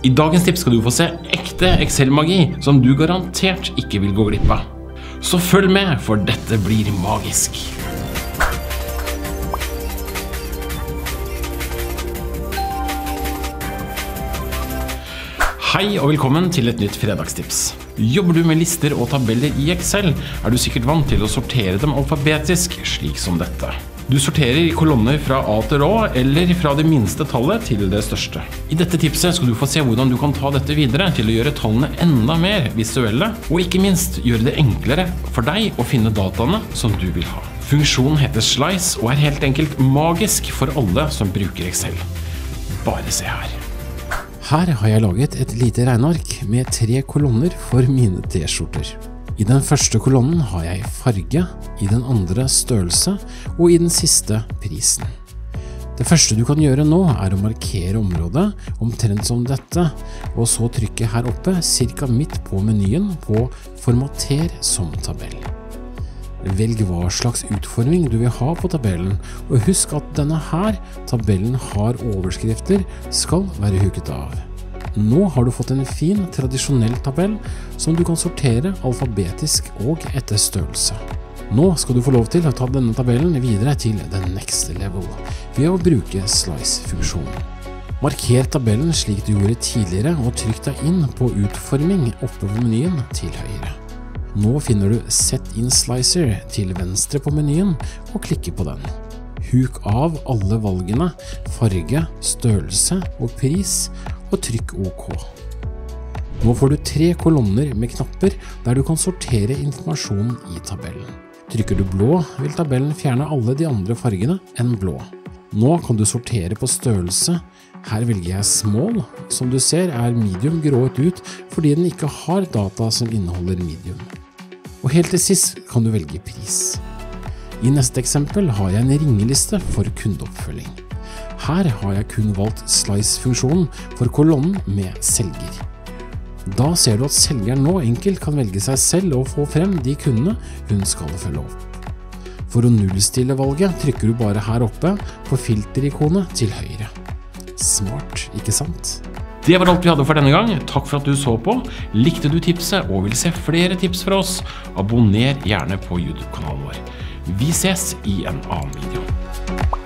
I dagens tips skal du få se ekte Excel-magi som du garantert ikke vil gå glipp av. Så følg med, for dette blir magisk. Hei og velkommen til et nytt fredagstips. Jobber du med lister og tabeller i Excel, er du sikkert vant til å sortere dem alfabetisk, slik som dette. Du sorterer i kolonner fra A til Å, eller fra det minste tallet til det største. I dette tipset skal du få se hvordan du kan ta dette videre til å gjøre tallene enda mer visuelle, og ikke minst gjøre det enklere for deg å finne dataene som du vil ha. Funksjonen heter Slice og er helt enkelt magisk for alle som bruker Excel. Bare se her. Her har jeg laget et lite regneark med 3 kolonner for mine t-skjorter. I den første kolonnen har jeg farge, i den andre størrelse, og i den siste prisen. Det første du kan gjøre nå er å markere området omtrent som dette, og så trykke her oppe cirka midt på menyen på Formater som tabell. Velg hva slags utforming du vil ha på tabellen, og husk at denne her tabellen har overskrifter skal være huket av. Nå har du fått en fin, tradisjonell tabell som du kan sortere alfabetisk og etter størrelse. Nå skal du få lov til å ta denne tabellen videre til the next level ved å bruke Slice-funksjonen. Marker tabellen slik du gjorde tidligere og trykk deg inn på utforming oppe på menyen til høyre. Nå finner du Set in Slicer til venstre på menyen og klikker på den. Huk av alle valgene, farge, størrelse og pris, og trykk OK. Nå får du 3 kolonner med knapper der du kan sortere informasjon i tabellen. Trykker du blå, vil tabellen fjerne alle de andre fargene enn blå. Nå kan du sortere på størrelse. Her velger jeg small. Som du ser er medium grået ut fordi den ikke har data som inneholder medium. Og helt til sist kan du velge pris. I neste eksempel har jeg en ringeliste for kundeoppfølging. Her har jeg kun valgt Slice-funksjonen for kolonnen med selger. Da ser du at selgeren nå enkelt kan velge seg selv og få frem de kundene hun skal følge opp. For å nullstille valget trykker du bare her oppe på filterikonet til høyre. Smart, ikke sant? Det var alt vi hadde for denne gang. Takk for at du så på. Likte du tipset og vil se flere tips fra oss? Abonner gjerne på YouTube-kanalen vår. Vi ses i en annen video.